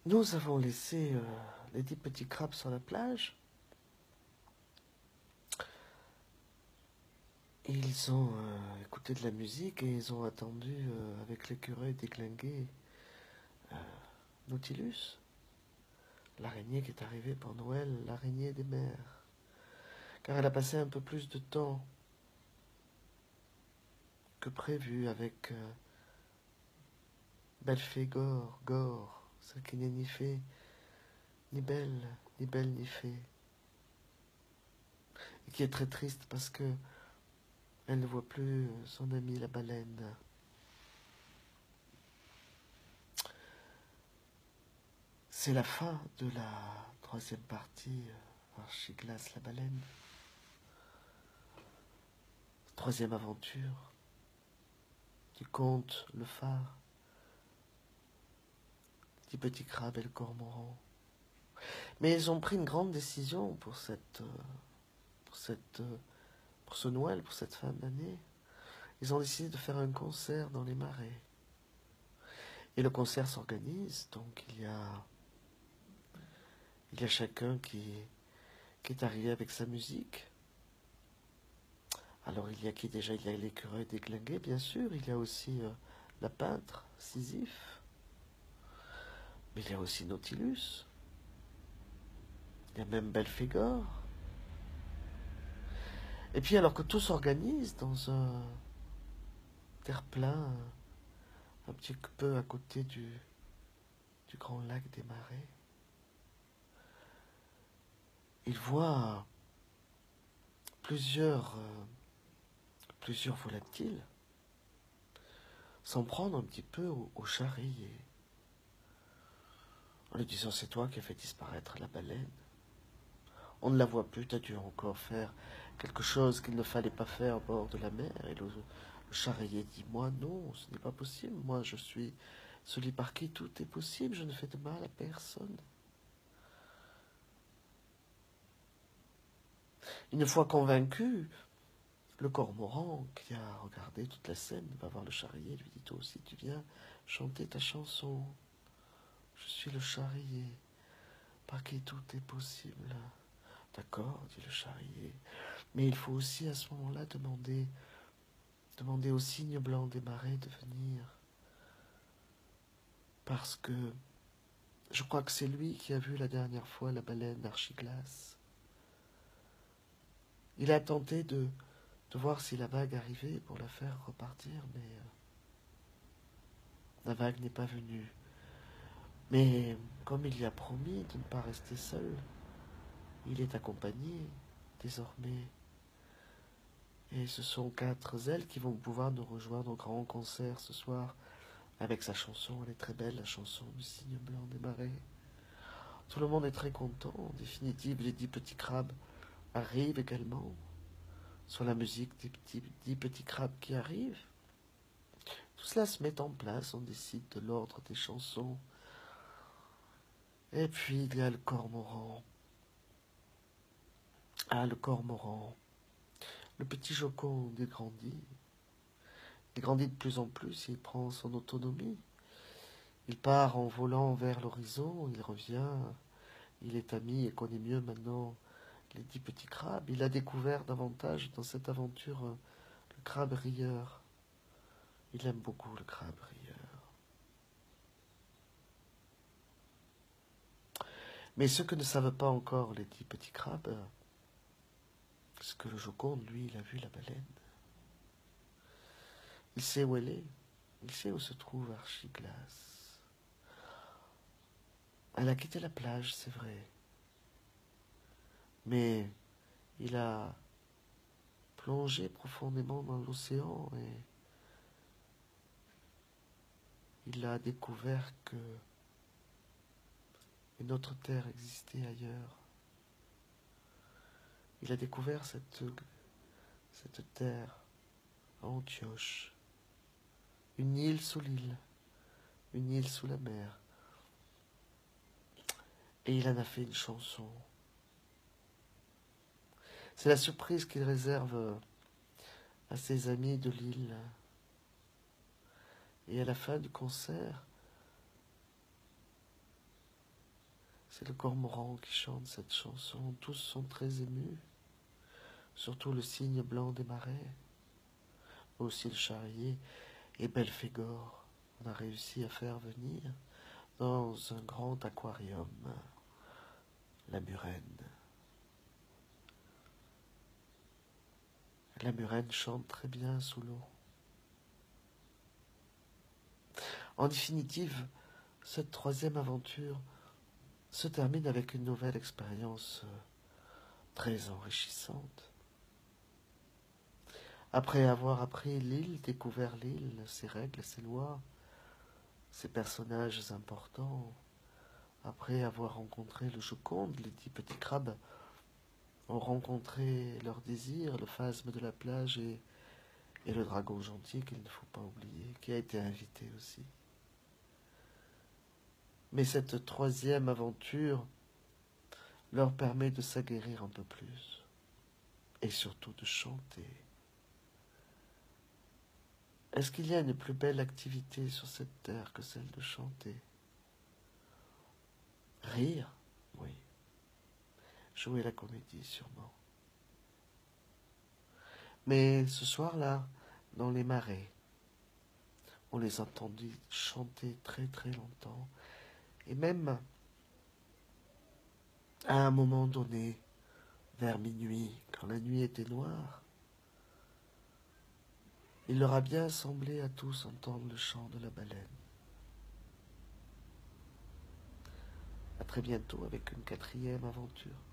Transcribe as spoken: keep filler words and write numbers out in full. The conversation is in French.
Nous avons laissé euh, les dix petits crabes sur la plage. Et ils ont euh, écouté de la musique et ils ont attendu euh, avec l'écureuil déglingué euh, Nautilus, l'araignée qui est arrivée pour Noël, l'araignée des mers. Car elle a passé un peu plus de temps que prévu avec euh, Belle-Fée Gore, Gore, celle qui n'est ni fée, ni belle, ni belle, ni fée. Et qui est très triste parce que elle ne voit plus son amie la baleine. C'est la fin de la troisième partie, euh, Archiglas la baleine. Troisième aventure du conte Le Phare, du petit crabe et le cormoran. Mais ils ont pris une grande décision pour cette, euh, pour cette, euh, pour ce Noël, pour cette fin d'année. Ils ont décidé de faire un concert dans les marais. Et le concert s'organise, donc il y a, il y a chacun qui, qui est arrivé avec sa musique. Alors il y a qui déjà? Il y a l'écureuil déglingué, bien sûr. Il y a aussi euh, la peintre, Sisyphe. Mais il y a aussi Nautilus. Il y a même Belphégor. Et puis alors que tout s'organise dans un terre-plein, un petit peu à côté du, du grand lac des Marais, il voit plusieurs, euh, plusieurs volatiles s'en prendre un petit peu au, au charrier, en lui disant: c'est toi qui as fait disparaître la baleine. On ne la voit plus, t'as dû encore faire quelque chose qu'il ne fallait pas faire au bord de la mer. Et le, le charrier dit: moi non, ce n'est pas possible, moi je suis celui par qui tout est possible, je ne fais de mal à personne. Une fois convaincu, le cormoran, qui a regardé toute la scène, va voir le charrier, lui dit: toi aussi tu viens chanter ta chanson. Je suis le charrier, par qui tout est possible. D'accord, dit le charrier, mais il faut aussi à ce moment-là demander, demander au cygne blanc des marais de venir. Parce que je crois que c'est lui qui a vu la dernière fois la baleine Archiglas. Il a tenté de, de voir si la vague arrivait pour la faire repartir, mais euh, la vague n'est pas venue. Mais comme il y a promis de ne pas rester seul, il est accompagné désormais. Et ce sont quatre ailes qui vont pouvoir nous rejoindre au grand concert ce soir avec sa chanson. Elle est très belle, la chanson du cygne blanc des marais. Tout le monde est très content. En définitive, les dix petits crabes arrivent également sur la musique des petits, dix petits crabes qui arrivent. Tout cela se met en place, on décide de l'ordre des chansons. Et puis il y a le cormoran. Ah, le cormoran. Le petit Jocon grandit. Il grandit de plus en plus, il prend son autonomie. Il part en volant vers l'horizon, il revient, il est ami et connaît mieux maintenant les dix petits crabes. Il a découvert davantage dans cette aventure euh, le crabe rieur. Il aime beaucoup le crabe rieur. Mais ce que ne savent pas encore les dix petits crabes, c'est que le Joconde, lui, il a vu la baleine. Il sait où elle est. Il sait où se trouve Archiglas. Elle a quitté la plage, c'est vrai. Mais il a plongé profondément dans l'océan et il a découvert que une autre terre existait ailleurs. Il a découvert cette, cette terre à Antioche, une île sous l'île, une île sous la mer. Et il en a fait une chanson. C'est la surprise qu'il réserve à ses amis de l'île. Et à la fin du concert, C'est le cormoran qui chante cette chanson. Tous sont très émus, surtout le cygne blanc des marais, aussi le charrier et Belphégor. On a réussi à faire venir dans un grand aquarium la murène. La murène chante très bien sous l'eau. En définitive, cette troisième aventure se termine avec une nouvelle expérience très enrichissante. Après avoir appris l'île, découvert l'île, ses règles, ses lois, ses personnages importants, après avoir rencontré le Joconde, les dix petits crabes ont rencontré leur désir, le phasme de la plage et, et le dragon gentil qu'il ne faut pas oublier, qui a été invité aussi. Mais cette troisième aventure leur permet de s'aguerrir un peu plus et surtout de chanter. Est-ce qu'il y a une plus belle activité sur cette terre que celle de chanter? Rire, oui. Jouer la comédie, sûrement. Mais ce soir-là, dans les marais, on les entendit chanter très très longtemps. Et même, à un moment donné, vers minuit, quand la nuit était noire, il leur a bien semblé à tous entendre le chant de la baleine. À très bientôt avec une quatrième aventure.